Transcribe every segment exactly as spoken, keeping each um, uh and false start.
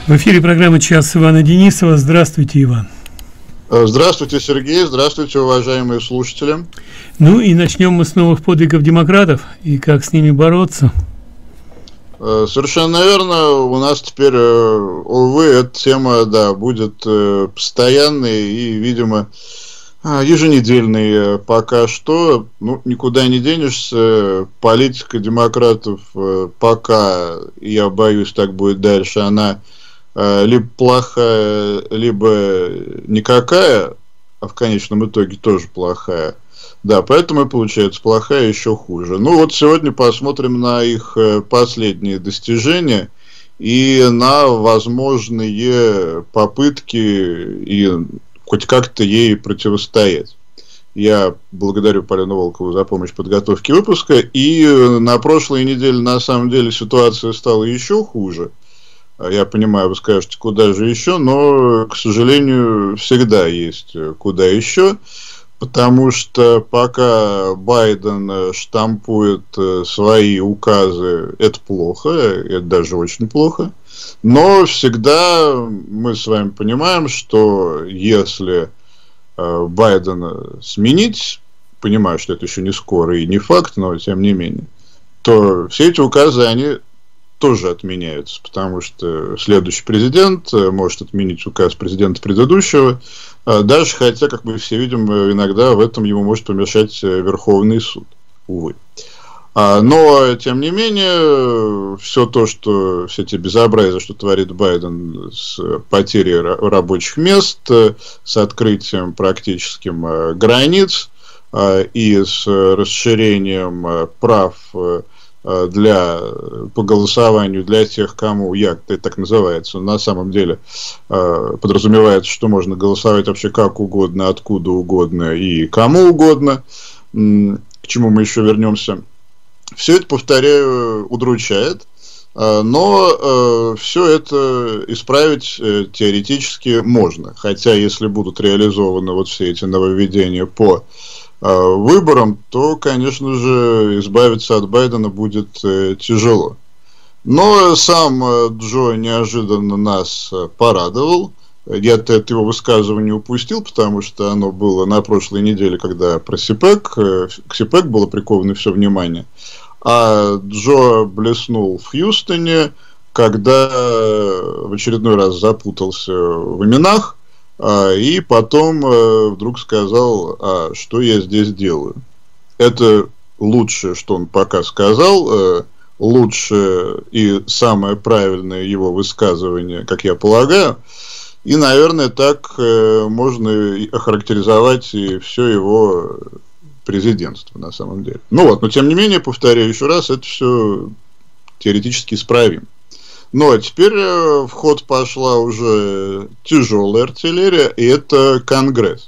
В эфире программа «Час» Ивана Денисова. Здравствуйте, Иван. Здравствуйте, Сергей. Здравствуйте, уважаемые слушатели. Ну и начнем мы с новых подвигов демократов и как с ними бороться. Совершенно верно. У нас теперь, увы, эта тема, да, будет постоянной и, видимо, еженедельной пока что. Ну, никуда не денешься. Политика демократов пока, я боюсь, так будет дальше, она либо плохая, либо никакая, а в конечном итоге тоже плохая. Да, поэтому и получается плохая еще хуже. Ну вот сегодня посмотрим на их последние достижения и на возможные попытки и хоть как-то ей противостоять. Я благодарю Полину Волкову за помощь в подготовке выпуска. И на прошлой неделе на самом деле ситуация стала еще хуже. Я понимаю, вы скажете, куда же еще, но, к сожалению, всегда есть куда еще, потому что пока Байден штампует свои указы, это плохо, это даже очень плохо, но всегда мы с вами понимаем, что если Байдена сменить, понимаю, что это еще не скоро и не факт, но тем не менее, то все эти указы, они тоже отменяются, потому что следующий президент может отменить указ президента предыдущего, даже хотя, как мы все видим, иногда в этом ему может помешать Верховный суд, увы. Но, тем не менее, все то, что все эти безобразия, что творит Байден с потерей рабочих мест, с открытием практическим границ и с расширением прав для, по голосованию для тех, кому як, это так называется, на самом деле подразумевается, что можно голосовать вообще как угодно, откуда угодно и кому угодно, к чему мы еще вернемся. Все это, повторяю, удручает, но все это исправить теоретически можно, хотя если будут реализованы вот все эти нововведения по выборам, то, конечно же, избавиться от Байдена будет тяжело. Но сам Джо неожиданно нас порадовал. Я-то это его высказывание упустил, потому что оно было на прошлой неделе, когда про СИПЭК, к СИПЭК было приковано все внимание. А Джо блеснул в Хьюстоне, когда в очередной раз запутался в именах, и потом вдруг сказал, а что я здесь делаю. Это лучшее, что он пока сказал, лучшее и самое правильное его высказывание, как я полагаю. И, наверное, так можно охарактеризовать и все его президентство на самом деле. Ну вот, но тем не менее, повторяю еще раз, это все теоретически исправимо. Но теперь в ход пошла уже тяжелая артиллерия, и это Конгресс.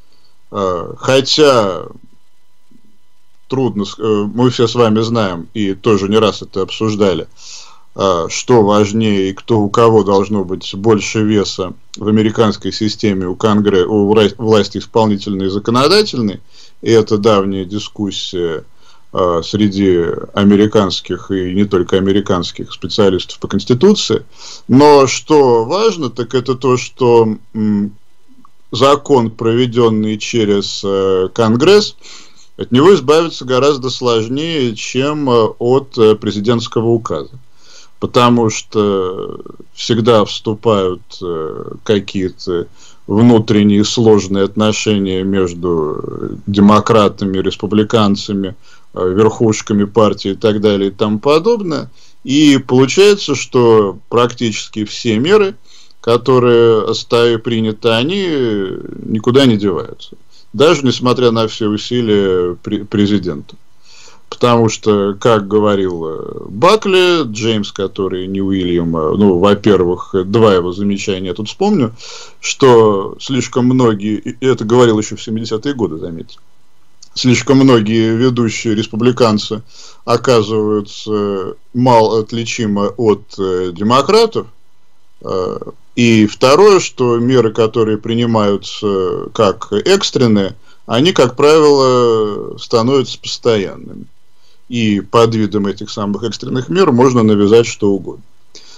Хотя трудно, мы все с вами знаем, и тоже не раз это обсуждали, что важнее и кто у кого должно быть больше веса в американской системе у Конгресса, у власти исполнительной и законодательной. И это давняя дискуссия среди американских и не только американских специалистов по Конституции. Но что важно, так это то, что закон, проведенный через Конгресс, от него избавиться гораздо сложнее, чем от президентского указа. Потому что всегда вступают какие-то внутренние сложные отношения между демократами, республиканцами, верхушками партии и так далее и тому подобное. И получается, что практически все меры, которые стали приняты, они никуда не деваются. Даже несмотря на все усилия президента. Потому что, как говорил Бакли, Джеймс, который не Уильям, ну, во-первых, два его замечания я тут вспомню, что слишком многие, и это говорил еще в семидесятые годы, заметьте, слишком многие ведущие республиканцы оказываются мало отличимы от демократов. И второе, что меры, которые принимаются как экстренные, они, как правило, становятся постоянными. И под видом этих самых экстренных мер можно навязать что угодно.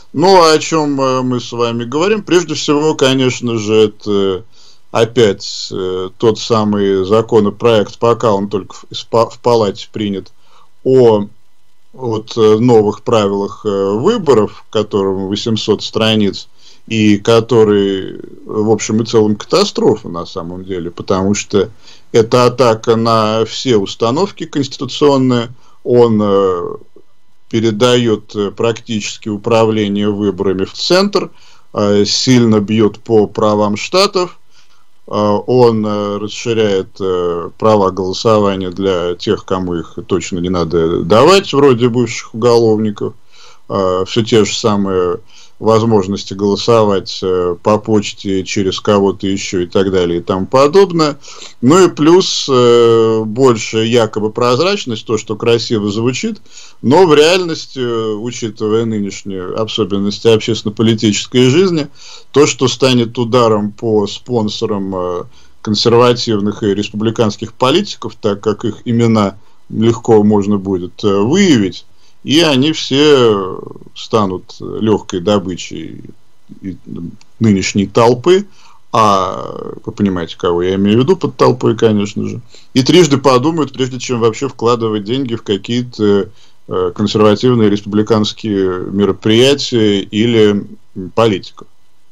Ну, о чем мы с вами говорим? Прежде всего, конечно же, это опять тот самый законопроект, пока он только в палате принят, о вот новых правилах выборов, которым восемьсот страниц, и который, в общем и целом, катастрофа на самом деле, потому что это атака на все установки конституционные, он передает практически управление выборами в центр, сильно бьет по правам штатов, он расширяет права голосования для тех, кому их точно не надо давать, вроде бывших уголовников, все те же самые возможности голосовать по почте через кого-то еще и так далее и тому подобное. Ну и плюс э, больше якобы прозрачность, то, что красиво звучит, но в реальности, учитывая нынешние особенности общественно-политической жизни, то, что станет ударом по спонсорам э, консервативных и республиканских политиков, так как их имена легко можно будет э, выявить, и они все станут легкой добычей нынешней толпы, а вы понимаете, кого я имею в виду под толпой, конечно же, и трижды подумают, прежде чем вообще вкладывать деньги в какие-то консервативные республиканские мероприятия или политиков.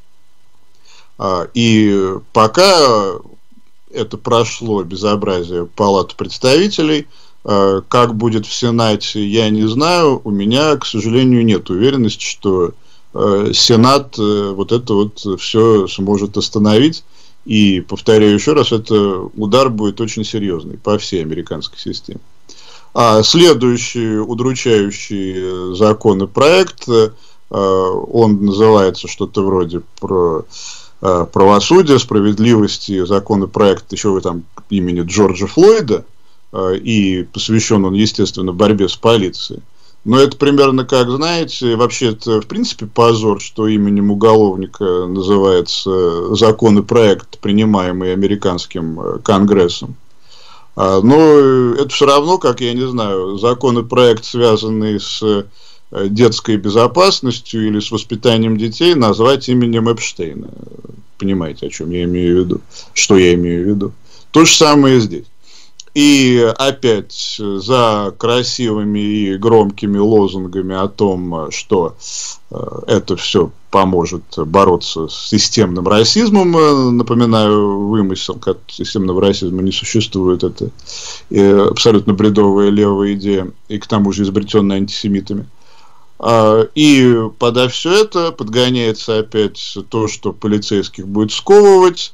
И пока это прошло безобразие Палаты представителей, как будет в Сенате, я не знаю. У меня, к сожалению, нет уверенности, что Сенат вот это вот все сможет остановить. И, повторяю еще раз, это удар будет очень серьезный по всей американской системе. А следующий удручающий законопроект, он называется что-то вроде про правосудие, справедливости, законопроект еще там имени Джорджа Флойда, и посвящен он, естественно, борьбе с полицией. Но это примерно как, знаете, вообще это, в принципе, позор, что именем уголовника называется законопроект, принимаемый американским Конгрессом. Но это все равно, как, я не знаю, законопроект, связанный с детской безопасностью или с воспитанием детей, назвать именем Эпштейна. Понимаете, о чем я имею в виду? Что я имею в виду? То же самое и здесь. И опять за красивыми и громкими лозунгами о том, что это все поможет бороться с системным расизмом, напоминаю, вымысел, как системного расизма не существует, это абсолютно бредовая левая идея, и к тому же изобретенная антисемитами. И подав все это, подгоняется опять то, что полицейских будет сковывать,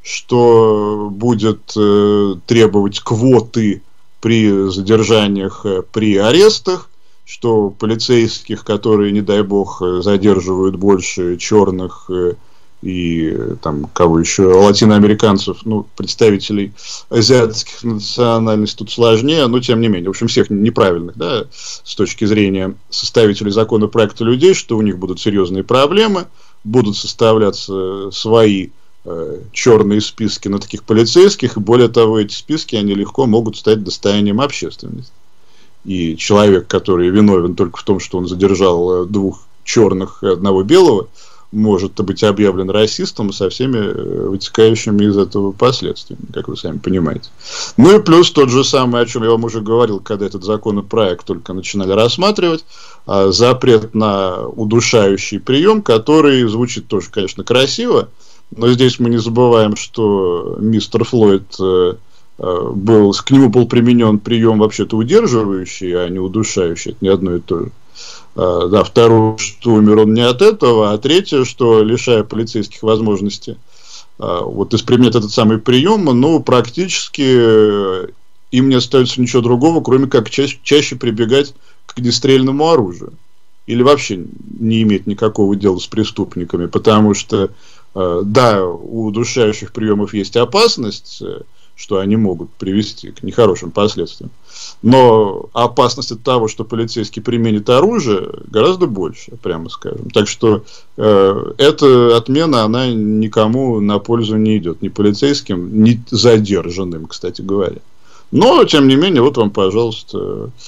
что будет э, требовать квоты при задержаниях, при арестах, что полицейских, которые, не дай бог, задерживают больше черных э, и там кого еще, латиноамериканцев, ну, представителей азиатских национальностей тут сложнее, но тем не менее, в общем, всех неправильных, да, с точки зрения составителей законопроекта людей, что у них будут серьезные проблемы, будут составляться свои черные списки на таких полицейских, и более того, эти списки, они легко могут стать достоянием общественности. И человек, который виновен только в том, что он задержал двух черных и одного белого, может быть объявлен расистом со всеми вытекающими из этого последствиями, как вы сами понимаете. Ну и плюс тот же самый, о чем я вам уже говорил, когда этот законопроект только начинали рассматривать, запрет на удушающий прием, который звучит тоже, конечно, красиво. Но здесь мы не забываем, что мистер Флойд э, был, к нему был применен прием вообще-то удерживающий, а не удушающий. Это не одно и то же. Э, да, второе, что умер он не от этого, а третье, что лишая полицейских возможности э, вот применять этот самый прием, ну, практически э, им не остается ничего другого, кроме как чаще, чаще прибегать к огнестрельному оружию. Или вообще не иметь никакого дела с преступниками, потому что да, у удушающих приемов есть опасность, что они могут привести к нехорошим последствиям. Но опасность от того, что полицейский применит оружие, гораздо больше, прямо скажем. Так что э, эта отмена, она никому на пользу не идет. Ни полицейским, ни задержанным, кстати говоря. Но, тем не менее, вот вам, пожалуйста,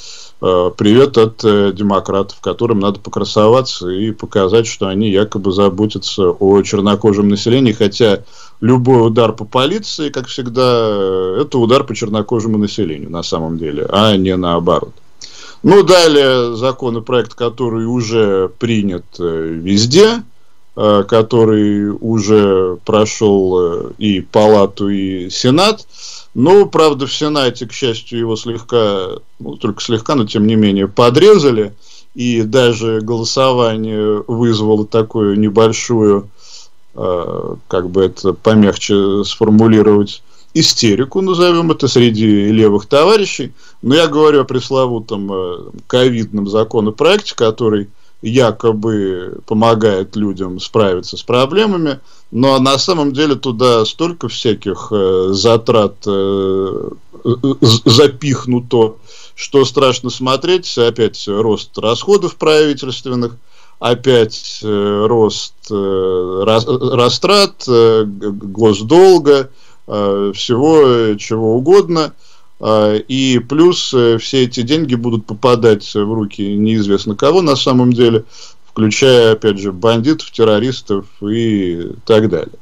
привет от демократов, которым надо покрасоваться и показать, что они якобы заботятся о чернокожем населении, хотя любой удар по полиции, как всегда, это удар по чернокожему населению на самом деле, а не наоборот. Ну, далее законопроект, который уже принят везде, который уже прошел и Палату, и Сенат. Но, правда, в Сенате, к счастью, его слегка, ну, только слегка, но тем не менее, подрезали. И даже голосование вызвало такую небольшую, э, как бы это помягче сформулировать, истерику, назовем это, среди левых товарищей. Но я говорю о пресловутом э, ковидном законопроекте, который якобы помогает людям справиться с проблемами, но на самом деле туда столько всяких э, затрат э, запихнуто, что страшно смотреть. Опять рост расходов правительственных, опять э, рост э, рас, растрат, э, госдолга, э, всего чего угодно. И плюс все эти деньги будут попадать в руки неизвестно кого на самом деле, включая, опять же, бандитов, террористов и так далее.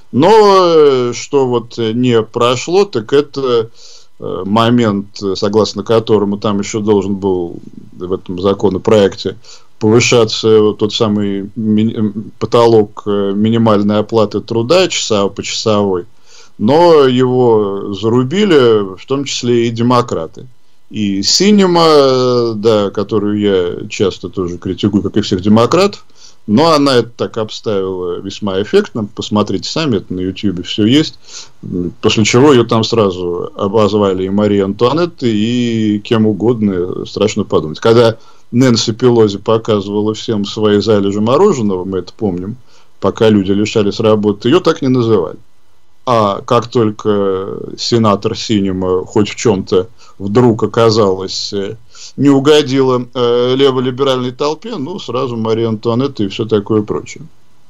Но что вот не прошло, так это момент, согласно которому там еще должен был в этом законопроекте повышаться тот самый потолок минимальной оплаты труда часа по часовой. Но его зарубили, в том числе и демократы. И Синема, да, которую я часто тоже критикую, как и всех демократов, но она это так обставила весьма эффектно. Посмотрите сами, это на Ютьюбе все есть. После чего ее там сразу обозвали и Марией Антуанеттой, и кем угодно, страшно подумать. Когда Нэнси Пелози показывала всем свои залежи мороженого, мы это помним, пока люди лишались работы, ее так не называли. А как только сенатор Синема хоть в чем-то вдруг оказалось не угодила э, леволиберальной толпе, ну, сразу Мария Антуанетта и все такое прочее.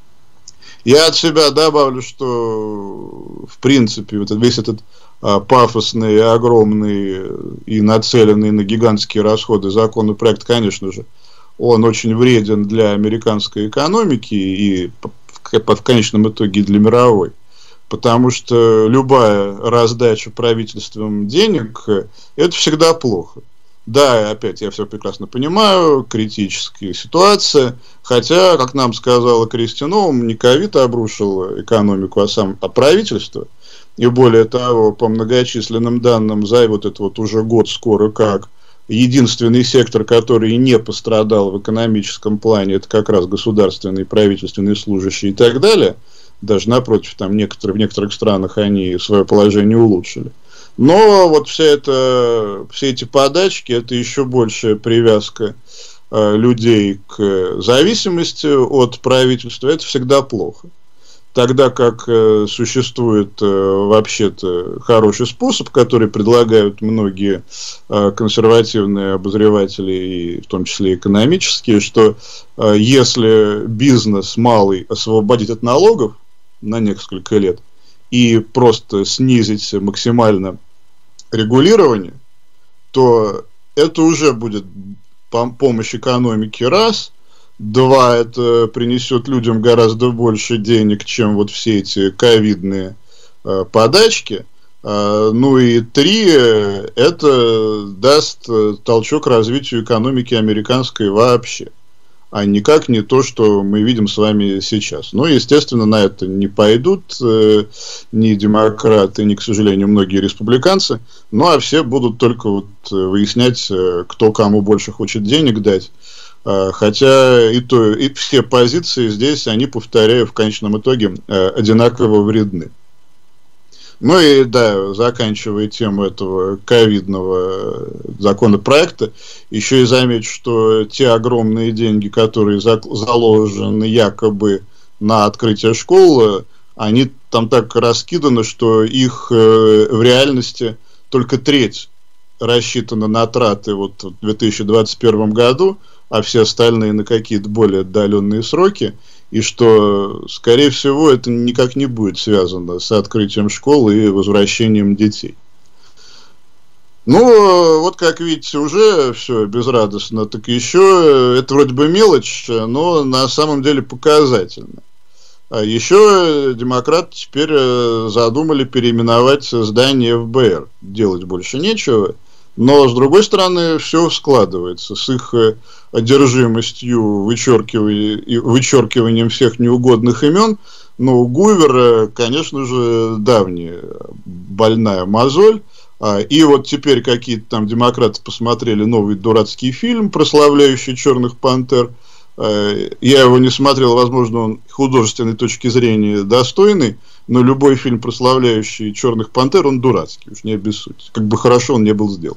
Я от себя добавлю, что в принципе вот весь этот э, пафосный, огромный и нацеленный на гигантские расходы законопроект, конечно же, он очень вреден для американской экономики и в, в конечном итоге для мировой. Потому что любая раздача правительством денег – это всегда плохо. Да, опять я все прекрасно понимаю, критическая ситуация. Хотя, как нам сказала Кристи Ноум, не ковид обрушил экономику, а сам а правительство. И более того, по многочисленным данным, за вот это вот уже год скоро как единственный сектор, который не пострадал в экономическом плане, это как раз государственные, правительственные служащие и так далее. Даже напротив, там некоторые, в некоторых странах они свое положение улучшили. Но вот вся эта, все эти подачки, это еще большая привязка э, людей к зависимости от правительства, это всегда плохо. Тогда как э, существует э, вообще-то хороший способ, который предлагают многие э, консервативные обозреватели, и в том числе экономические, что э, если бизнес малый освободить от налогов на несколько лет и просто снизить максимально регулирование, то это уже будет помощь экономике раз, два, это принесет людям гораздо больше денег, чем вот все эти ковидные э, подачки, э, ну и три, это даст толчок развитию экономики американской вообще, а никак не то, что мы видим с вами сейчас. Но, естественно, на это не пойдут э, ни демократы, ни, к сожалению, многие республиканцы. Ну, а все будут только вот выяснять, э, кто кому больше хочет денег дать. Э, хотя и, то, и все позиции здесь, они, повторяю, в конечном итоге э, одинаково вредны. Ну и да, заканчивая тему этого ковидного законопроекта, еще и замечу, что те огромные деньги, которые заложены якобы на открытие школ, они там так раскиданы, что их в реальности только треть рассчитана на траты вот в две тысячи двадцать первом году, а все остальные на какие-то более отдаленные сроки. И что, скорее всего, это никак не будет связано с открытием школ и возвращением детей. Ну, вот как видите, уже все безрадостно, так еще это вроде бы мелочь, но на самом деле показательно. А еще демократы теперь задумали переименовать здание эф бэ эр. Делать больше нечего. Но, с другой стороны, все складывается. С их одержимостью вычеркиванием, вычеркиванием всех неугодных имен. Но у Гувера, конечно же, давняя больная мозоль. И вот теперь какие-то там демократы посмотрели новый дурацкий фильм, прославляющий черных пантер. Я его не смотрел, возможно, он с художественной точки зрения достойный, но любой фильм, прославляющий черных пантер, он дурацкий, уж не обессудьте. Как бы хорошо он не был сделан.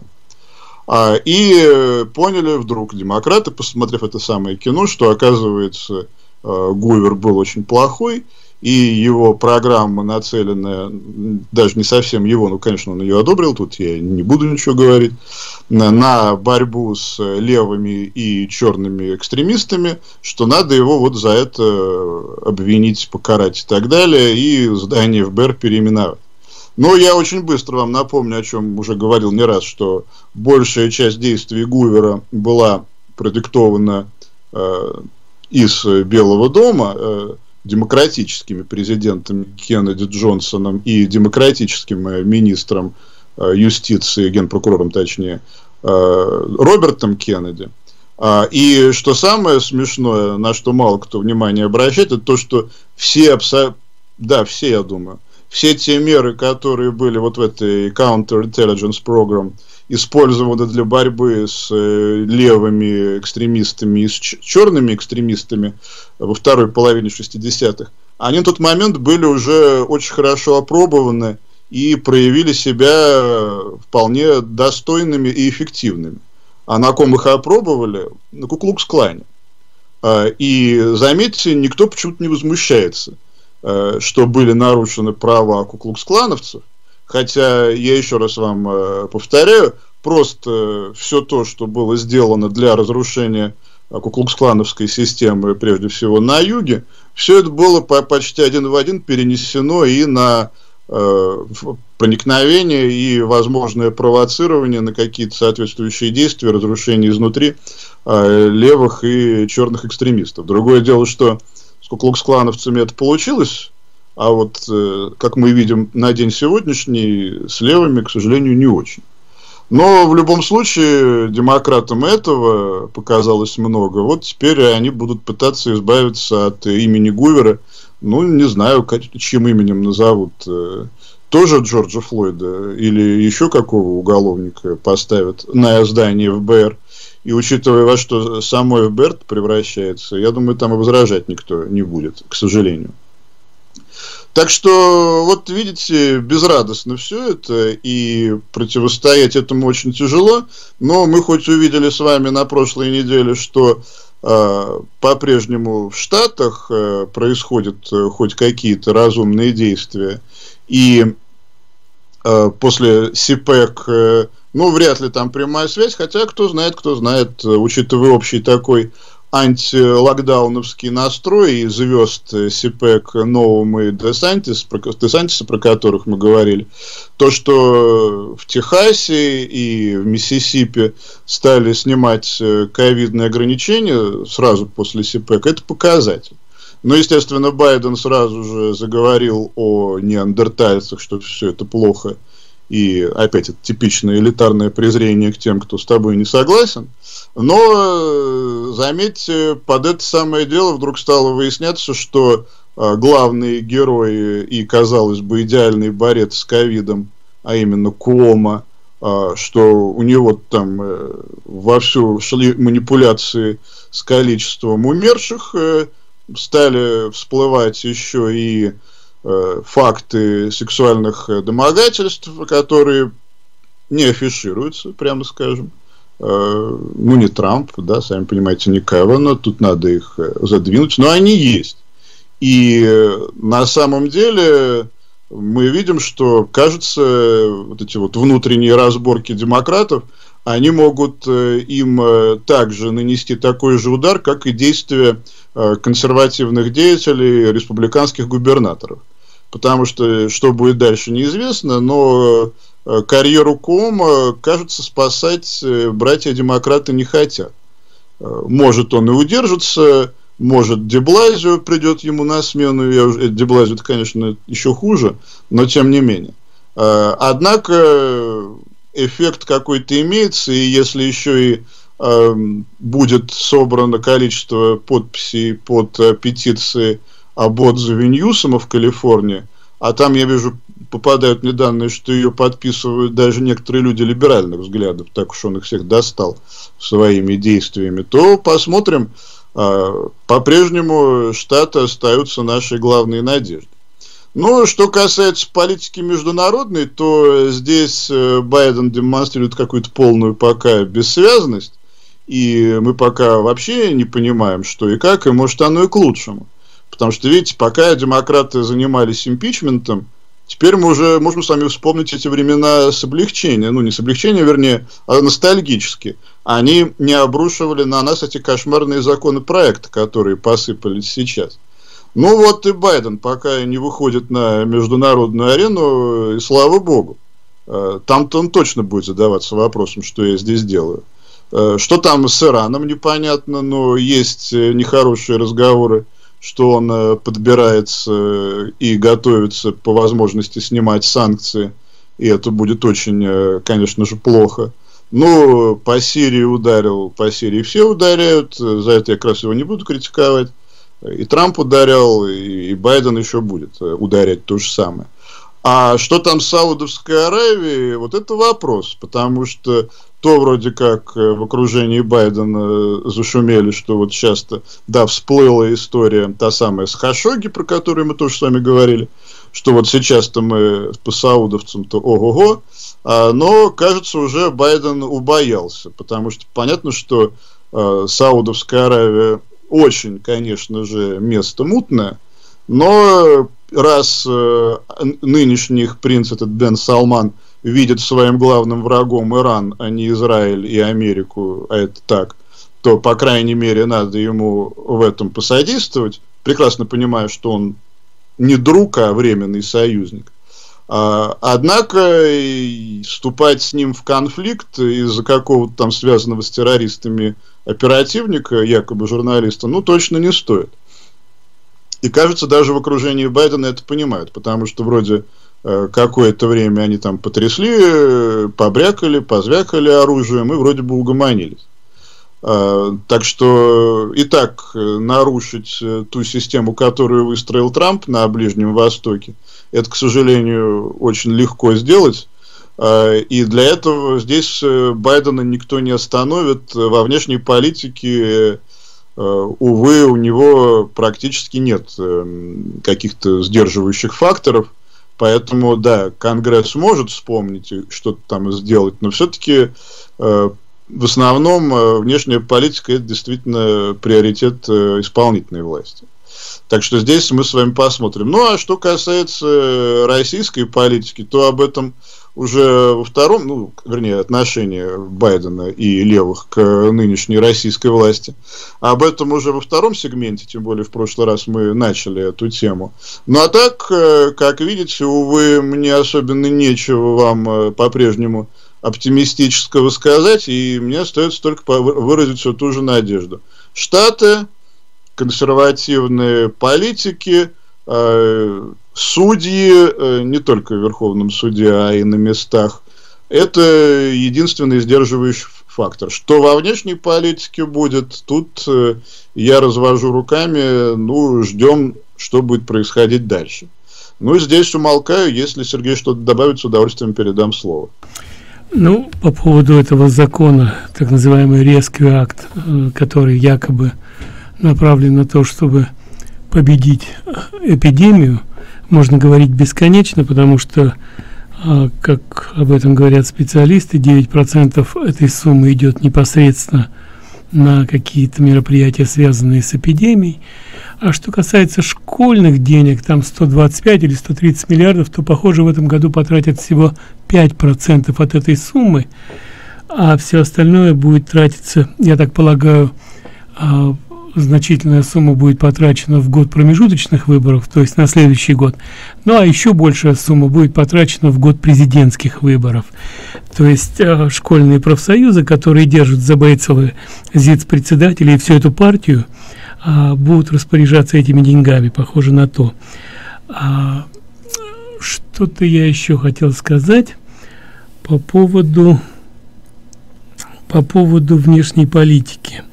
И поняли вдруг демократы, посмотрев это самое кино, что, оказывается, Гувер был очень плохой, и его программа, нацеленная, даже не совсем его, ну, конечно, он ее одобрил, тут я не буду ничего говорить, на борьбу с левыми и черными экстремистами, что надо его вот за это обвинить, покарать и так далее, и здание эф бэ эр переименовать. Но я очень быстро вам напомню, о чем уже говорил не раз, что большая часть действий Гувера была продиктована э, из Белого дома, э, демократическими президентами Кеннеди, Джонсоном и демократическим министром юстиции, генпрокурором точнее, Робертом Кеннеди. И что самое смешное, на что мало кто внимания обращает, это то, что все, да, все, я думаю, все те меры, которые были вот в этой Counterintelligence Program, использованы для борьбы с левыми экстремистами и с черными экстремистами во второй половине шестидесятых, они в тот момент были уже очень хорошо опробованы и проявили себя вполне достойными и эффективными. А на ком их опробовали? На Ку-Клукс-Клане. И, заметьте, никто почему-то не возмущается, что были нарушены права Ку-Клукс-Клановцев. Хотя, я еще раз вам э, повторяю, просто все то, что было сделано для разрушения Ку-Клукс-клановской системы, прежде всего на юге, все это было по почти один в один перенесено и на э, проникновение, и возможное провоцирование на какие-то соответствующие действия, разрушение изнутри э, левых и черных экстремистов. Другое дело, что с Ку-Клукс-клановцами это получилось, а вот, э, как мы видим на день сегодняшний, с левыми, к сожалению, не очень. Но в любом случае, демократам этого показалось много. Вот теперь они будут пытаться избавиться от имени Гувера. Ну, не знаю, чьим именем назовут. Э, тоже Джорджа Флойда или еще какого уголовника поставят на здание эф бэ эр. И учитывая, во что само эф бэ эр превращается, я думаю, там и возражать никто не будет, к сожалению. Так что, вот видите, безрадостно все это, и противостоять этому очень тяжело, но мы хоть увидели с вами на прошлой неделе, что э, по-прежнему в Штатах э, происходят э, хоть какие-то разумные действия, и э, после СИПЭК, э, ну, вряд ли там прямая связь, хотя кто знает, кто знает, учитывая общий такой антилокдауновский настрой и звезд СИПЭК Новым и Десантис, Десантиса, про которых мы говорили, то, что в Техасе и в Миссисипи стали снимать ковидные ограничения сразу после СИПЭК, это показатель. Но, естественно, Байден сразу же заговорил о неандертальцах, что все это плохо. И опять это типичное элитарное презрение к тем, кто с тобой не согласен. Но, заметьте, под это самое дело вдруг стало выясняться, что главные герои и, казалось бы, идеальный борец с ковидом, а именно Куомо, что у него там вовсю шли манипуляции с количеством умерших, стали всплывать еще и факты сексуальных домогательств, которые не афишируются, прямо скажем. Ну, не Трамп, да, сами понимаете, не Кавана, тут надо их задвинуть, но они есть. И на самом деле мы видим, что, кажется, вот эти вот внутренние разборки демократов, они могут им также нанести такой же удар, как и действия консервативных деятелей, республиканских губернаторов. Потому что, что будет дальше, неизвестно, но карьеру Куомо, кажется, спасать братья-демократы не хотят. Может, он и удержится, может, де Блазио придет ему на смену. Я уже, де Блазио, это, конечно, еще хуже, но тем не менее. Однако эффект какой-то имеется, и если еще и будет собрано количество подписей под петицией об отзыве Ньюсома в Калифорнии, а там, я вижу, попадают мне данные, что ее подписывают даже некоторые люди либеральных взглядов, так уж он их всех достал своими действиями, то посмотрим. По-прежнему Штаты остаются нашей главной надеждой. Ну, что касается политики международной, то здесь Байден демонстрирует какую-то полную пока бессвязность, и мы пока вообще не понимаем, что и как, и может оно и к лучшему. Потому что, видите, пока демократы занимались импичментом, теперь мы уже можем с вами вспомнить эти времена с облегчением, ну не с облегчением, вернее, а ностальгически. Они не обрушивали на нас эти кошмарные законопроекты, которые посыпались сейчас. Ну вот и Байден пока не выходит на международную арену, и слава богу. Там-то он точно будет задаваться вопросом, что я здесь делаю. Что там с Ираном, непонятно, но есть нехорошие разговоры, что он подбирается и готовится по возможности снимать санкции, и это будет очень, конечно же, плохо. Ну, по Сирии ударил, по Сирии все ударяют, за это я как раз его не буду критиковать. И Трамп ударял, и Байден еще будет ударять то же самое. А что там с Саудовской Аравией, вот это вопрос, потому что то вроде как в окружении Байдена зашумели, что вот сейчас-то, да, всплыла история, та самая с Хашогги, про которую мы тоже с вами говорили, что вот сейчас-то мы по саудовцам-то ого-го, а, но, кажется, уже Байден убоялся, потому что понятно, что э, Саудовская Аравия очень, конечно же, место мутное, но раз э, нынешний их принц, этот Бен Салман, видит своим главным врагом Иран, а не Израиль и Америку, а это так, то, по крайней мере, надо ему в этом посодействовать, прекрасно понимая, что он не друг, а временный союзник. А, однако вступать с ним в конфликт из-за какого-то там связанного с террористами оперативника, якобы журналиста, ну, точно не стоит. И, кажется, даже в окружении Байдена это понимают, потому что вроде э, какое-то время они там потрясли, побрякали, позвякали оружием и вроде бы угомонились. Э, так что и так нарушить ту систему, которую выстроил Трамп на Ближнем Востоке, это, к сожалению, очень легко сделать. Э, и для этого здесь Байдена никто не остановит. Во внешней политике, увы, у него практически нет каких-то сдерживающих факторов, поэтому, да, Конгресс может вспомнить и что-то там сделать, но все-таки в основном внешняя политика — это действительно приоритет исполнительной власти. Так что здесь мы с вами посмотрим. Ну, а что касается российской политики, то об этом уже во втором, ну, вернее, отношения Байдена и левых к нынешней российской власти. Об этом уже во втором сегменте, тем более в прошлый раз мы начали эту тему. Ну, а так, как видите, увы, мне особенно нечего вам по-прежнему оптимистического сказать, и мне остается только выразить всю ту же надежду. Штаты, консервативные политики, судьи, не только в Верховном суде, а и на местах, это единственный сдерживающий фактор. Что во внешней политике будет, тут я развожу руками, ну, ждем, что будет происходить дальше. Ну, и здесь умолкаю, если Сергей что-то добавит, с удовольствием передам слово. Ну, по поводу этого закона, так называемый резкий акт, который якобы направлен на то, чтобы победить эпидемию, можно говорить бесконечно, потому что, как об этом говорят специалисты, девять процентов этой суммы идет непосредственно на какие-то мероприятия, связанные с эпидемией. А что касается школьных денег, там сто двадцать пять или сто тридцать миллиардов, то, похоже, в этом году потратят всего пять процентов от этой суммы, а все остальное будет тратиться, я так полагаю, значительная сумма будет потрачена в год промежуточных выборов, то есть на следующий год. Ну а еще большая сумма будет потрачена в год президентских выборов. То есть э, школьные профсоюзы, которые держат за Бейцелы зиц-председателей и всю эту партию, э, будут распоряжаться этими деньгами, похоже на то. А, что-то я еще хотел сказать по поводу, по поводу внешней политики.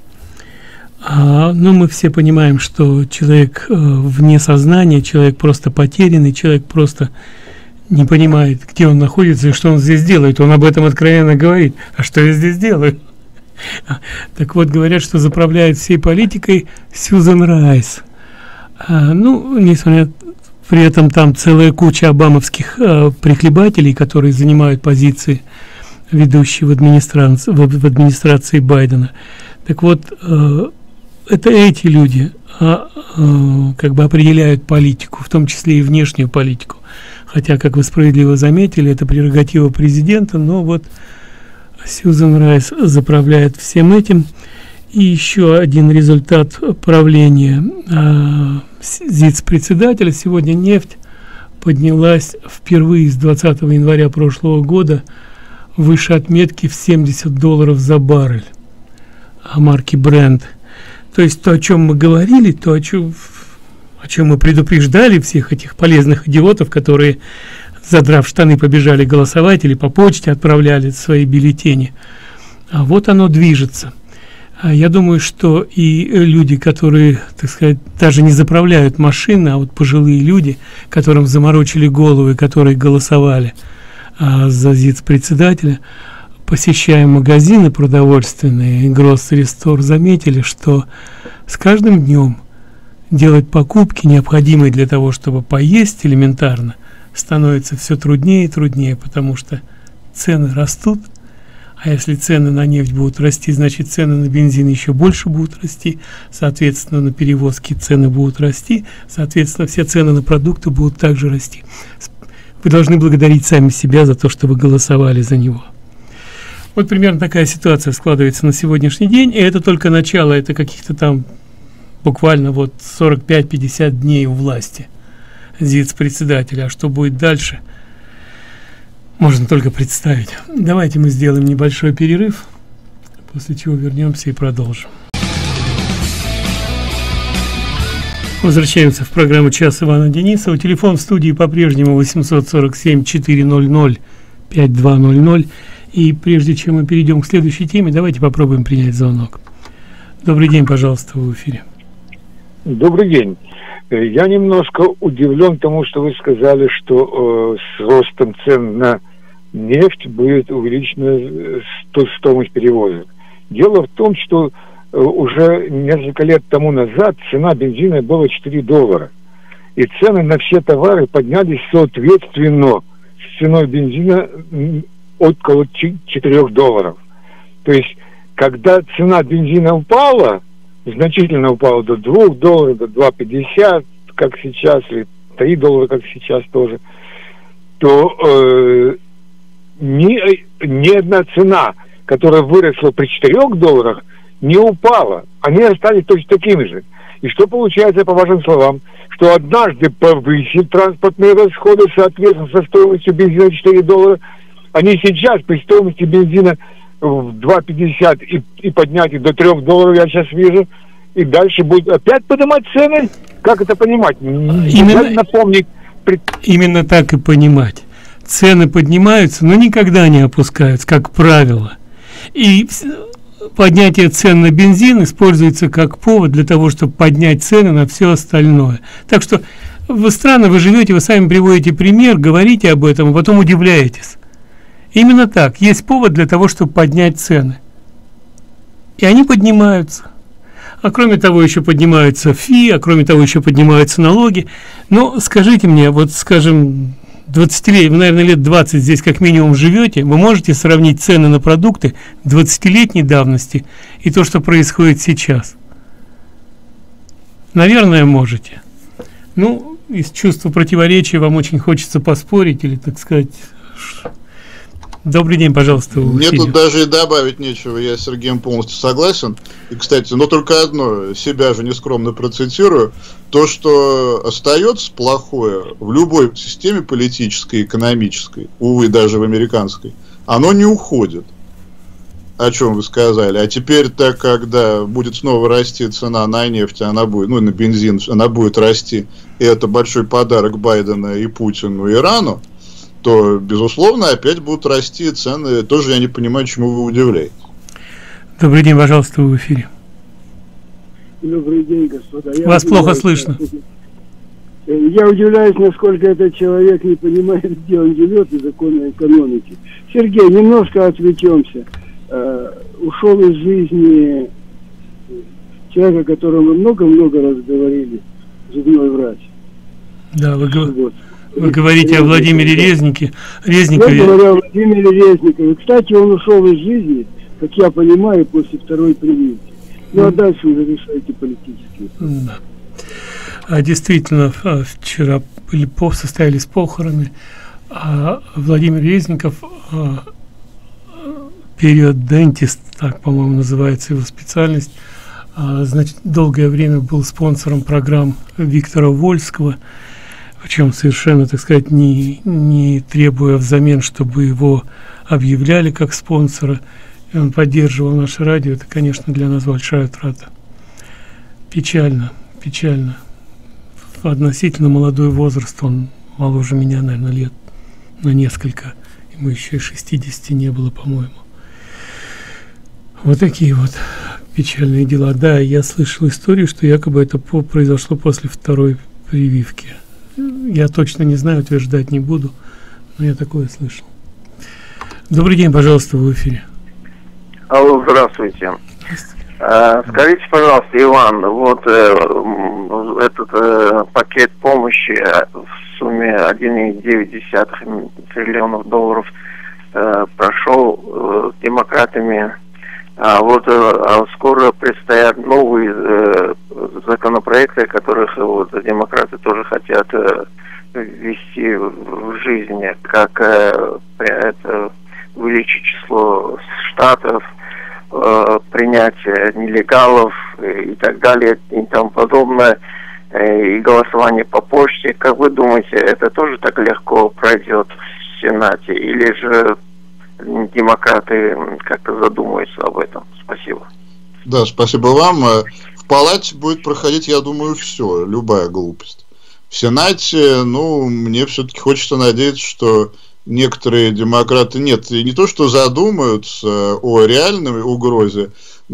А, ну, мы все понимаем, что человек э, вне сознания, человек просто потерянный, человек просто не понимает, где он находится и что он здесь делает. Он об этом откровенно говорит. А что я здесь делаю? Так вот, говорят, что заправляет всей политикой Сьюзен Райс. А, ну, несмотря при этом там целая куча обамовских э, прихлебателей, которые занимают позиции ведущие в администрации, в, в администрации Байдена. Так вот, э, это эти люди а, а, как бы определяют политику, в том числе и внешнюю политику. Хотя, как вы справедливо заметили, это прерогатива президента, но вот Сьюзен Райс заправляет всем этим. И еще один результат правления а, зиц-председателя. Сегодня нефть поднялась впервые с двадцатого января прошлого года выше отметки в семьдесят долларов за баррель марки Brent. То есть то, о чем мы говорили, то, о чем, о чем мы предупреждали всех этих полезных идиотов, которые, задрав штаны, побежали голосовать или по почте отправляли свои бюллетени. А вот оно движется. А я думаю, что и люди, которые, так сказать, даже не заправляют машины, а вот пожилые люди, которым заморочили головы, которые голосовали а, за зиц-председателя, посещая магазины продовольственные, Grocery Store, заметили, что с каждым днем делать покупки, необходимые для того, чтобы поесть элементарно, становится все труднее и труднее, потому что цены растут, а если цены на нефть будут расти, значит цены на бензин еще больше будут расти, соответственно, на перевозки цены будут расти, соответственно, все цены на продукты будут также расти. Вы должны благодарить сами себя за то, что вы голосовали за него. Вот примерно такая ситуация складывается на сегодняшний день, и это только начало, это каких-то там буквально вот сорок пять — пятьдесят дней у власти зиц-председателя. А что будет дальше, можно только представить. Давайте мы сделаем небольшой перерыв, после чего вернемся и продолжим. Возвращаемся в программу «Час Ивана Денисова». Телефон в студии по-прежнему восемьсот сорок семь четыреста пятьдесят два ноль ноль. И прежде чем мы перейдем к следующей теме, давайте попробуем принять звонок. Добрый день, пожалуйста, в эфире. Добрый день. Я немножко удивлен тому, что вы сказали, что э, с ростом цен на нефть будет увеличена стоимость перевозок. Дело в том, что э, уже несколько лет тому назад цена бензина была четыре доллара. И цены на все товары поднялись соответственно с ценой бензина около четырёх долларов. То есть, когда цена бензина упала, значительно упала до двух долларов, до двух пятьдесят, как сейчас, или три доллара, как сейчас тоже, то э, ни, ни одна цена, которая выросла при четырёх долларах, не упала. Они остались точно такими же. И что получается, по вашим словам, что однажды повысить транспортные расходы, соответственно, со стоимостью бензина четыре доллара, они сейчас при стоимости бензина в два пятьдесят и, и поднять их до трёх долларов, я сейчас вижу, и дальше будут опять поднимать цены? Как это понимать? Именно, напомнить. Именно так и понимать. Цены поднимаются, но никогда не опускаются, как правило. И поднятие цен на бензин используется как повод для того, чтобы поднять цены на все остальное. Так что вы странно, вы живете, вы сами приводите пример, говорите об этом, а потом удивляетесь. Именно так. Есть повод для того, чтобы поднять цены. И они поднимаются. А кроме того, еще поднимаются фи, а кроме того, еще поднимаются налоги. Но скажите мне, вот, скажем, двадцатилетний, вы, наверное, лет двадцать здесь как минимум живете, вы можете сравнить цены на продукты двадцатилетней давности и то, что происходит сейчас? Наверное, можете. Ну, из чувства противоречия вам очень хочется поспорить или, так сказать, Добрый день, пожалуйста. Мне тут даже и добавить нечего, я с Сергеем полностью согласен. И, кстати, но только одно, себя же нескромно процитирую, то, что остается плохое в любой системе политической, экономической, увы, даже в американской, оно не уходит. О чем вы сказали. А теперь, так, когда будет снова расти цена на нефть, она будет, ну, на бензин, она будет расти, и это большой подарок Байдена и Путину, и Ирану, то, безусловно, опять будут расти цены. Тоже я не понимаю, чему вы удивляетесь. Добрый день, пожалуйста, вы в эфире. Добрый день, господа. Я Вас плохо слышно. Я удивляюсь, насколько этот человек не понимает, где он живет, и законы экономики. Сергей, немножко отвлечемся. Uh, ушел из жизни человека, о котором мы много-много раз говорили, зубной врач. Да, вы, вот. вы говорите о Владимире Резнике. Резникове. Я говорю о Владимире Резникове. Кстати, он ушел из жизни, как я понимаю, после второй прививки. Ну, а дальше уже решайте политические. Да. А действительно, вчера были, состоялись похороны, а Владимир Резников, периодентист, так, по-моему, называется его специальность, а, значит, долгое время был спонсором программ Виктора Вольского, причем совершенно, так сказать, не, не требуя взамен, чтобы его объявляли как спонсора, и он поддерживал наше радио. Это, конечно, для нас большая утрата. Печально, печально. В относительно молодой возраст, он моложе меня, наверное, лет на несколько, ему еще и шестидесяти не было, по-моему. Вот такие вот печальные дела. Да, я слышал историю, что якобы это по произошло после второй прививки. Я точно не знаю, утверждать не буду, но я такое слышал. Добрый день, пожалуйста, в эфире. Алло, здравствуйте. А, скажите, пожалуйста, Иван, вот э, этот э, пакет помощи в сумме один и девять десятых триллионов долларов э, прошел э, демократами. А вот а скоро предстоят новые э, законопроекты, которых вот, демократы тоже хотят э, ввести в жизнь, как э, это, увеличить число штатов, э, принятие нелегалов и так далее и тому подобное, э, и голосование по почте. Как вы думаете, это тоже так легко пройдет в Сенате, или же демократы как-то задумаются об этом? Спасибо. Да, спасибо вам. В палате будет проходить, я думаю, все, любая глупость. В Сенате, ну, мне все-таки хочется надеяться, что некоторые демократы, нет, не то что задумаются о реальной угрозе,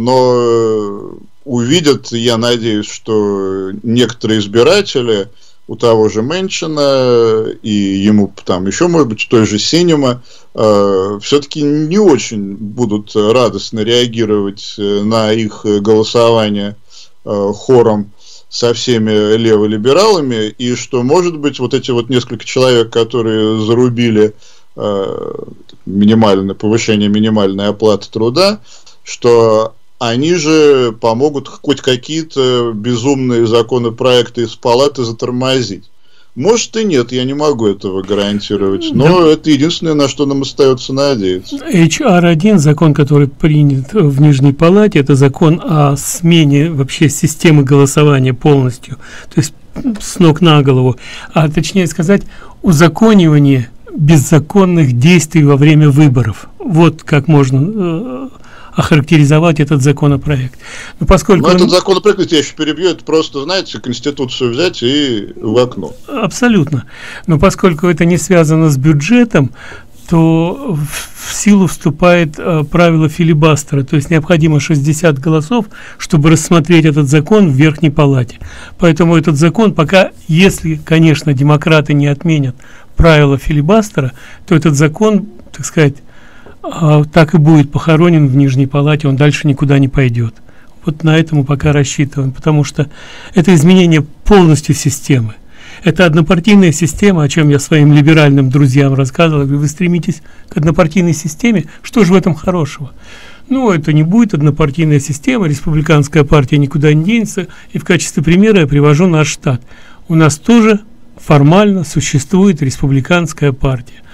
но увидят, я надеюсь, что некоторые избиратели у того же Мэнчина и ему там еще, может быть, той же Синема, э, все-таки не очень будут радостно реагировать на их голосование э, хором со всеми леволибералами, и что, может быть, вот эти вот несколько человек, которые зарубили э, минимальное повышение минимальной оплаты труда, что они же помогут хоть какие-то безумные законопроекты из палаты затормозить. Может и нет, я не могу этого гарантировать, но да. Это единственное, на что нам остается надеяться. эйч ар один, закон, который принят в Нижней Палате, это закон о смене вообще системы голосования полностью, то есть с ног на голову, а точнее сказать, узаконивание беззаконных действий во время выборов. Вот как можно охарактеризовать этот законопроект. Но поскольку Но он... этот законопроект, я еще перебью, это просто, знаете, Конституцию взять и в окно. Абсолютно. Но поскольку это не связано с бюджетом, то в силу вступает э, правило филибастера, то есть необходимо шестьдесят голосов, чтобы рассмотреть этот закон в Верхней Палате. Поэтому этот закон, пока, если, конечно, демократы не отменят правила филибастера, то этот закон, так сказать, э, так и будет похоронен в Нижней Палате, он дальше никуда не пойдет. Вот на это мы пока рассчитываем, потому что это изменение полностью системы. Это однопартийная система, о чем я своим либеральным друзьям рассказывал. Я говорю, вы стремитесь к однопартийной системе, что же в этом хорошего? Ну, это не будет однопартийная система, республиканская партия никуда не денется, и в качестве примера я привожу наш штат. У нас тоже формально существует республиканская партия.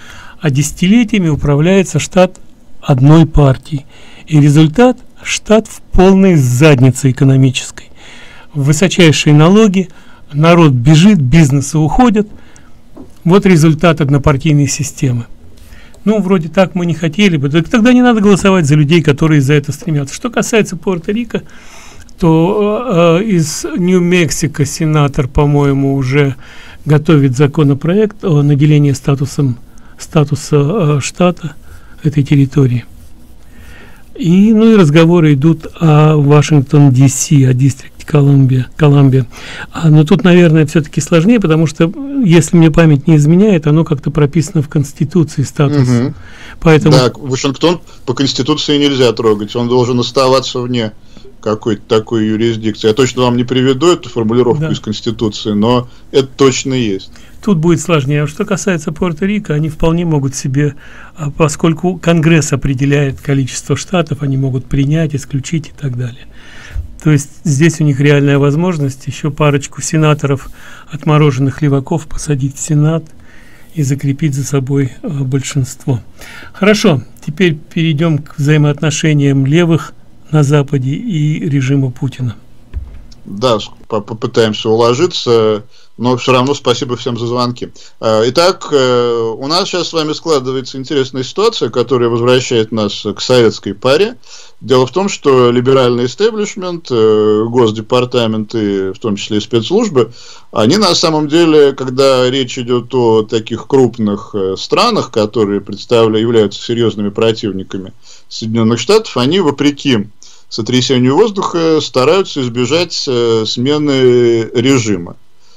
а десятилетиями управляется штат одной партии. И результат – штат в полной заднице экономической. Высочайшие налоги, народ бежит, бизнесы уходят. Вот результат однопартийной системы. Ну, вроде так мы не хотели бы. Так тогда не надо голосовать за людей, которые за это стремятся. Что касается Пуэрто-Рико, то э, из Нью-Мексико сенатор, по-моему, уже готовит законопроект о наделении статусом, статуса э, штата этой территории. И, ну и разговоры идут о Вашингтон, Ди Си, о дистрикте Колумбия, Колумбия. А, но тут, наверное, все-таки сложнее, потому что, если мне память не изменяет, оно как-то прописано в Конституции, статус. Угу. Поэтому... Да, Вашингтон по Конституции нельзя трогать, он должен оставаться вне какой-то такой юрисдикции. Я точно вам не приведу эту формулировку да. из Конституции, но это точно есть. Тут будет сложнее. А что касается Пуэрто-Рико, они вполне могут себе, поскольку Конгресс определяет количество штатов, они могут принять, исключить и так далее. То есть здесь у них реальная возможность еще парочку сенаторов, отмороженных леваков, посадить в Сенат и закрепить за собой большинство. Хорошо, теперь перейдем к взаимоотношениям левых на Западе и режима Путина. Да, попытаемся уложиться, но все равно спасибо всем за звонки. Итак, у нас сейчас с вами складывается интересная ситуация, которая возвращает нас к советской паре. Дело в том, что либеральный истеблишмент, Госдепартамент и в том числе и спецслужбы, они на самом деле, когда речь идет о таких крупных странах, которые представляют, являются серьезными противниками Соединенных Штатов, они, вопреки сотрясению воздуха, стараются избежать э, смены режима.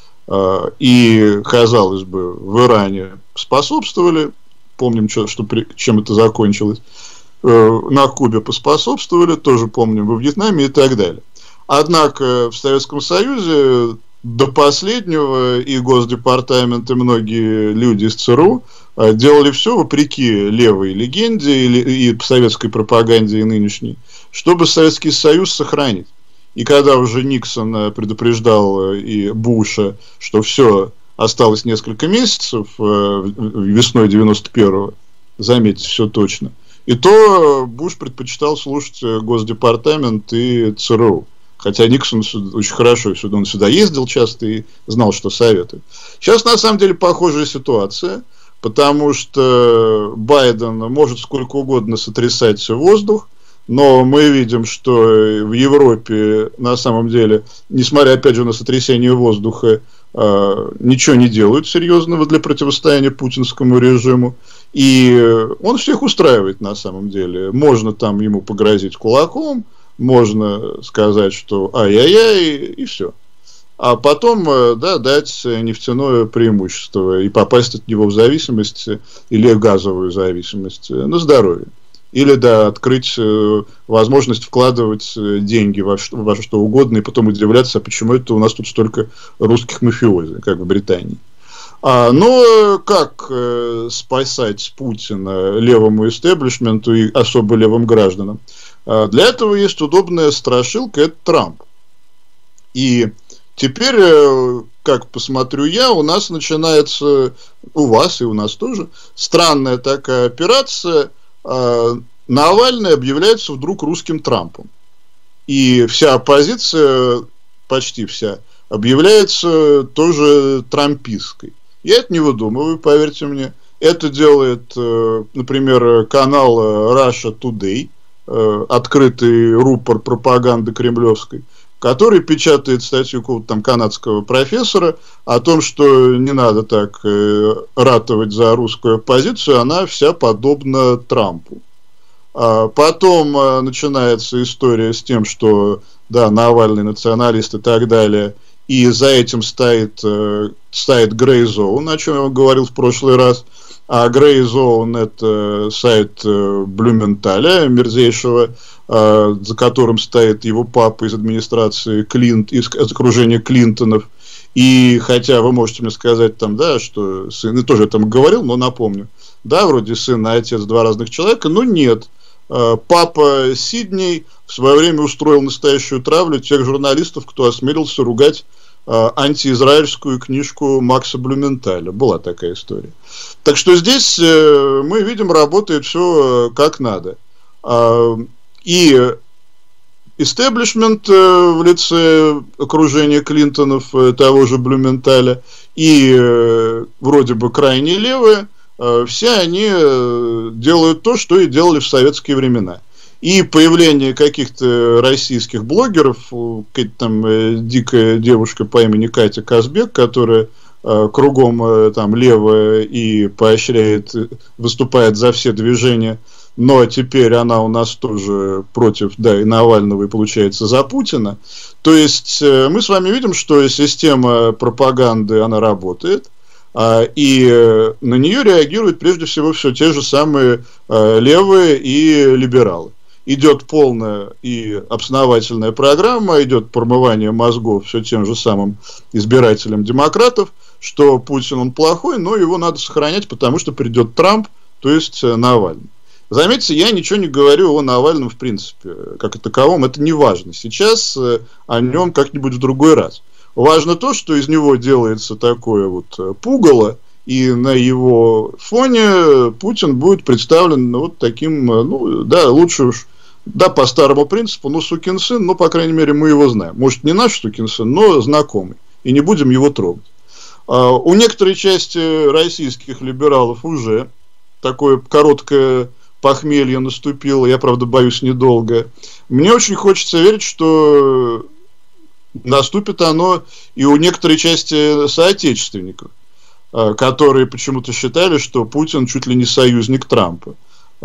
Э, и, казалось бы, в Иране способствовали, помним, что, что при, чем это закончилось, э, на Кубе поспособствовали, тоже помним, во Вьетнаме и так далее. Однако в Советском Союзе до последнего и Госдепартамент, и многие люди из ЦРУ э, делали все вопреки левой легенде и, и советской пропаганде и нынешней, чтобы Советский Союз сохранить. И когда уже Никсон предупреждал и Буша, что все, осталось несколько месяцев, весной девяносто первого, заметьте, все точно, и то Буш предпочитал слушать Госдепартамент и ЦРУ. Хотя Никсон очень хорошо сюда, он сюда ездил часто и знал, что советует. Сейчас на самом деле похожая ситуация, потому что Байден может сколько угодно сотрясать воздух, но мы видим, что в Европе на самом деле, несмотря опять же на сотрясение воздуха, ничего не делают серьезного для противостояния путинскому режиму. И он всех устраивает на самом деле. Можно там ему погрозить кулаком, можно сказать, что ай-яй-яй, и все. А потом, да, дать нефтяное преимущество и попасть от него в зависимость или в газовую зависимость на здоровье. Или, да, открыть э, возможность вкладывать деньги во что, во что угодно и потом удивляться, почему это у нас тут столько русских мафиози, как в Британии. А, но как э, спасать Путина левому истеблишменту и особо левым гражданам? А, для этого есть удобная страшилка, это Трамп. И теперь, э, как посмотрю я, у нас начинается, у вас и у нас тоже, странная такая операция. Навальный объявляется вдруг русским Трампом. И вся оппозиция, почти вся, объявляется тоже трампистской. Я это не выдумываю, поверьте мне. Это делает, например, канал Russia Today, открытый рупор пропаганды кремлевской, который печатает статью какого-то там канадского профессора о том, что не надо так э, ратовать за русскую оппозицию, она вся подобна Трампу. А потом э, начинается история с тем, что, да, Навальный националист и так далее, и за этим стоит, э, стоит Grey Zone, о чем я говорил в прошлый раз. А Grey Zone — это сайт э, Блюменталя, мерзейшего, э, за которым стоит его папа из администрации Клинт, из, из окружения Клинтонов. И хотя вы можете мне сказать там, да, что сын, и тоже я там говорил, но напомню, да, вроде сын и отец два разных человека, но нет. Э, папа Сидней в свое время устроил настоящую травлю тех журналистов, кто осмелился ругать антиизраильскую книжку Макса Блюменталя. Была такая история. Так что здесь мы видим, работает все как надо. И истеблишмент в лице окружения Клинтонов, того же Блюменталя, и вроде бы крайне левые, все они делают то, что и делали в советские времена. И появление каких-то российских блогеров, какая-то там дикая девушка по имени Катя Казбек, которая кругом там левая и поощряет, выступает за все движения, но теперь она у нас тоже против, да, и Навального, и получается за Путина. То есть мы с вами видим, что система пропаганды, она работает, и на нее реагируют прежде всего все те же самые левые и либералы. Идет полная и основательная программа, идет промывание мозгов все тем же самым избирателям демократов, что Путин он плохой, но его надо сохранять, потому что придет Трамп, то есть Навальный. Заметьте, я ничего не говорю о Навальном в принципе, как о таковом, это не важно. Сейчас о нем как-нибудь в другой раз. Важно то, что из него делается такое вот пугало, и на его фоне Путин будет представлен вот таким, ну, да, лучше уж, да, по старому принципу, ну, сукин сын, но, по крайней мере, мы его знаем. Может, не наш сукин сын, но знакомый, и не будем его трогать. А у некоторой части российских либералов уже такое короткое похмелье наступило, я, правда, боюсь, недолго. Мне очень хочется верить, что наступит оно и у некоторой части соотечественников, которые почему-то считали, что Путин чуть ли не союзник Трампа.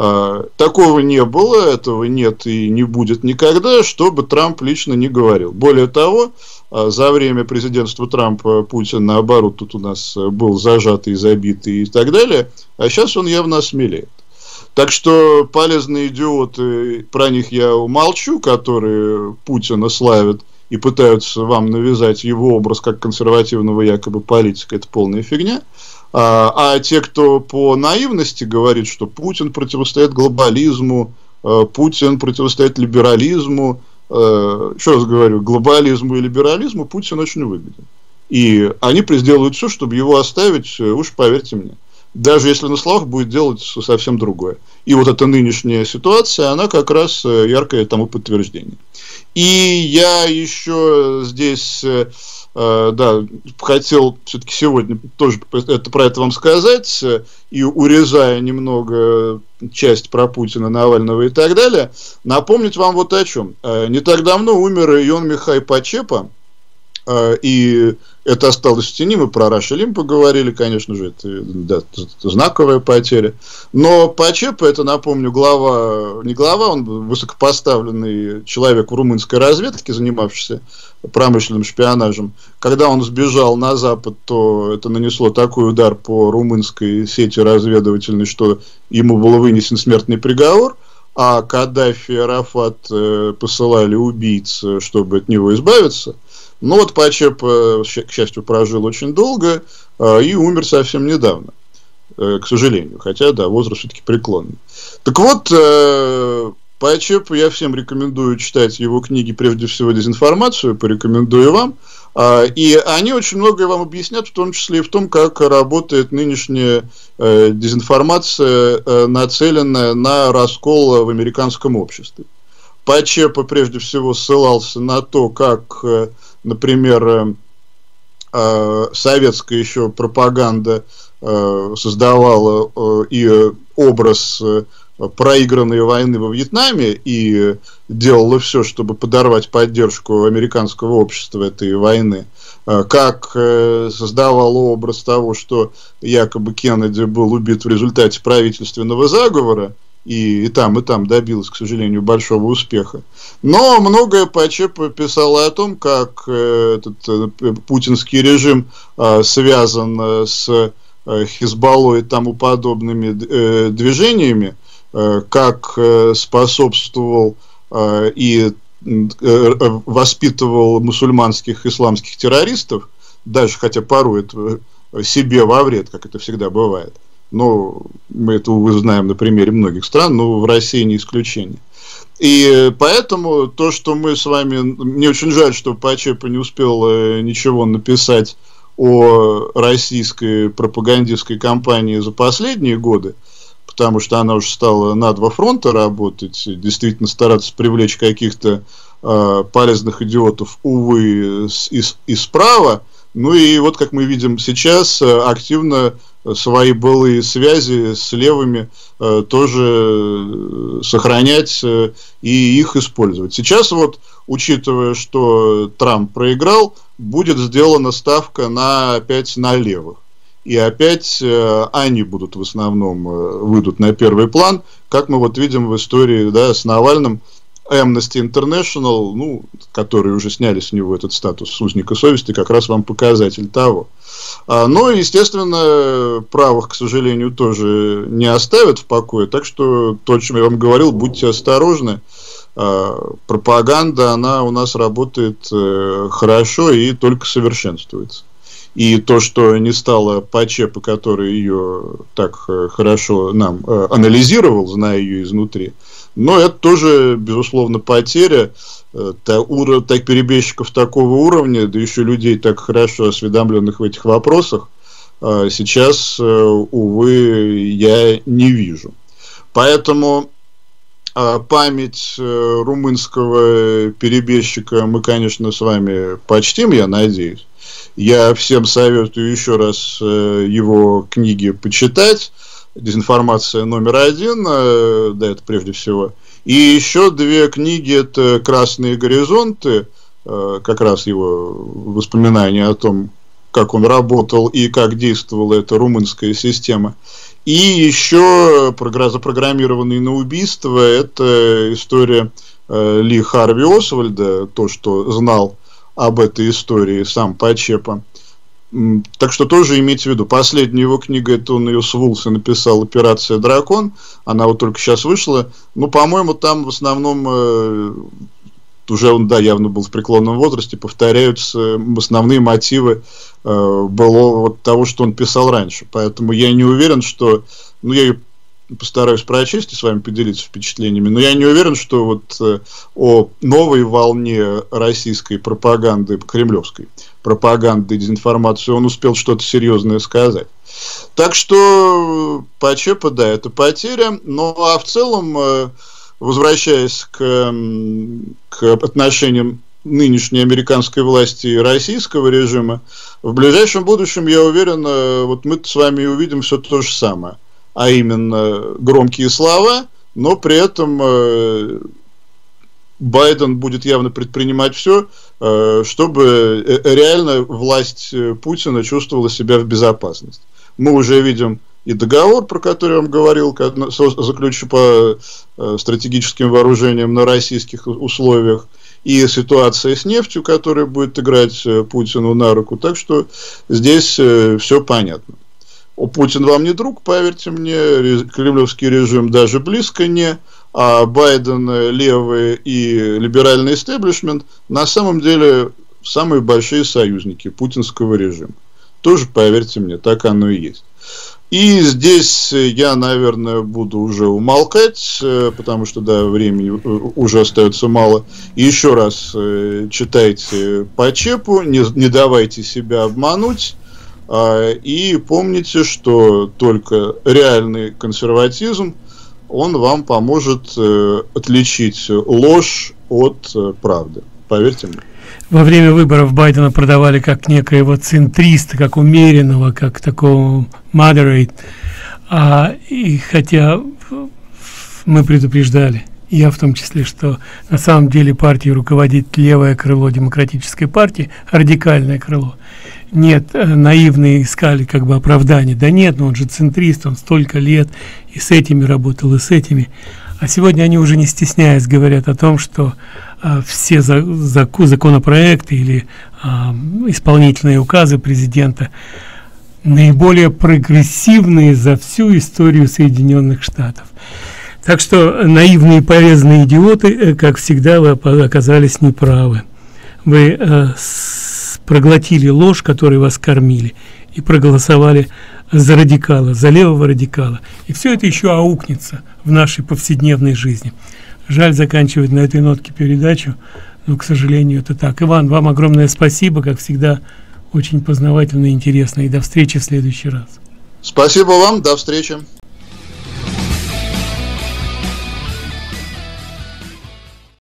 Такого не было, этого нет и не будет никогда, чтобы Трамп лично не говорил. Более того, за время президентства Трампа Путин, наоборот, тут у нас был зажатый, забитый и так далее, а сейчас он явно осмелеет. Так что полезные идиоты, про них я умолчу, которые Путина славят и пытаются вам навязать его образ как консервативного якобы политика, это полная фигня. А, а те, кто по наивности говорит, что Путин противостоит глобализму, Путин противостоит либерализму, еще раз говорю, глобализму и либерализму Путин очень выгоден. И они сделают все, чтобы его оставить, уж поверьте мне. Даже если на словах будет делать совсем другое. И вот эта нынешняя ситуация, она как раз яркое тому подтверждение. И я еще здесь, э, да, хотел все-таки сегодня тоже это, про это вам сказать, и урезая немного часть про Путина, Навального и так далее, напомнить вам вот о чем. Не так давно умер Ион Михай Почепа, и это осталось в тени, мы про Раша Лим поговорили, конечно же, это, да, это знаковая потеря. Но Почепа, это, напомню, глава, не глава, он высокопоставленный человек в румынской разведке, занимавшийся промышленным шпионажем. Когда он сбежал на Запад, то это нанесло такой удар по румынской сети разведывательной, что ему был вынесен смертный приговор, а Каддафи и Арафат э, посылали убийц, чтобы от него избавиться. Но вот Почепа, к счастью, прожил очень долго э, и умер совсем недавно, э, к сожалению. Хотя, да, возраст все-таки преклонный. Так вот, э, Почепа, я всем рекомендую читать его книги, прежде всего «Дезинформацию», порекомендую вам. Э, и они очень многое вам объяснят, в том числе и в том, как работает нынешняя э, дезинформация, э, нацеленная на раскол в американском обществе. Почепа, прежде всего, ссылался на то, как... Э, Например, советская еще пропаганда создавала и образ проигранной войны во Вьетнаме и делала все, чтобы подорвать поддержку американского общества этой войны. Как создавала образ того, что якобы Кеннеди был убит в результате правительственного заговора, И, и там, и там добилась, к сожалению, большого успеха. Но многое Почепа писала о том, как э, этот э, путинский режим э, связан э, с э, Хизбаллой и тому подобными э, движениями, э, как э, способствовал э, и э, воспитывал мусульманских исламских террористов, даже хотя порой это себе во вред, как это всегда бывает. Но мы это, увы, знаем на примере многих стран, но в России не исключение. И поэтому то, что мы с вами... Мне очень жаль, что Почепа не успел ничего написать о российской пропагандистской кампании за последние годы, потому что она уже стала на два фронта работать, действительно стараться привлечь каких-то э, полезных идиотов, увы, и, и справа. Ну и вот, как мы видим сейчас, активно свои былые связи с левыми э, тоже сохранять э, и их использовать. Сейчас вот, учитывая, что Трамп проиграл, будет сделана ставка на, опять на левых. И опять э, они будут в основном э, выйдут на первый план, как мы вот видим в истории, да, с Навальным. Amnesty International, ну, которые уже сняли с него этот статус узника совести, как раз вам показатель того. А, но, естественно, правых, к сожалению, тоже не оставят в покое, так что то, о чем я вам говорил, будьте осторожны. А, пропаганда, она у нас работает э, хорошо и только совершенствуется. И то, что не стало Почепа, который ее так э, хорошо нам э, анализировал, зная ее изнутри, но это тоже, безусловно, потеря. Так, так перебежчиков такого уровня, да еще людей так хорошо осведомленных в этих вопросах, сейчас, увы, я не вижу. Поэтому память румынского перебежчика мы, конечно, с вами почтим, я надеюсь. Я всем советую еще раз его книги почитать. Дезинформация номер один, да, это прежде всего. И еще две книги, это «Красные горизонты», как раз его воспоминания о том, как он работал и как действовала эта румынская система. И еще запрограммированный на убийство, это история Ли Харви Освальда, то, что знал об этой истории сам Почепа. Так что тоже имейте в виду, последняя его книга, это он ее с Вулса написал, «Операция Дракон», она вот только сейчас вышла, ну, по-моему, там в основном, э, уже он, да, явно был в преклонном возрасте, повторяются основные мотивы э, было вот того, что он писал раньше, поэтому я не уверен, что, ну, я ее постараюсь прочесть и с вами поделиться впечатлениями, но я не уверен, что вот э, о новой волне российской пропаганды, кремлевской пропаганды и дезинформации он успел что-то серьезное сказать. Так что Почепа, да, это потеря, но а в целом, э, возвращаясь к, к отношениям нынешней американской власти и российского режима, в ближайшем будущем, я уверен, э, вот мы с вами увидим все то же самое. А именно громкие слова, но при этом э, Байден будет явно предпринимать все, э, чтобы реально власть Путина чувствовала себя в безопасности. Мы уже видим и договор, про который я вам говорил, заключен по э, стратегическим вооружениям на российских условиях, и ситуация с нефтью, которая будет играть Путину на руку. Так что здесь э, все понятно. Путин вам не друг, поверьте мне, кремлевский режим даже близко не, а Байден, левый и либеральный истеблишмент на самом деле самые большие союзники путинского режима. Тоже, поверьте мне, так оно и есть. И здесь я, наверное, буду уже умолкать, потому что, да, времени уже остается мало. И еще раз читайте Почепу, не, не давайте себя обмануть. И помните, что только реальный консерватизм, он вам поможет отличить ложь от правды. Поверьте мне. Во время выборов Байдена продавали как некоего центриста, как умеренного, как такого moderate. А, и хотя мы предупреждали, я в том числе, что на самом деле партией руководит левое крыло демократической партии, радикальное крыло. Нет, наивные искали как бы оправдание. Да нет, но он же центрист, он столько лет и с этими работал, и с этими. А сегодня они уже не стесняясь говорят о том, что а, все за, за, законопроекты или а, исполнительные указы президента наиболее прогрессивные за всю историю Соединенных Штатов. Так что наивные и порезанные идиоты, как всегда, вы оказались неправы. Вы а, проглотили ложь, которой вас кормили, и проголосовали за радикала, за левого радикала. И все это еще аукнется в нашей повседневной жизни. Жаль заканчивать на этой нотке передачу, но, к сожалению, это так. Иван, вам огромное спасибо, как всегда, очень познавательно и интересно. И до встречи в следующий раз. Спасибо вам, до встречи.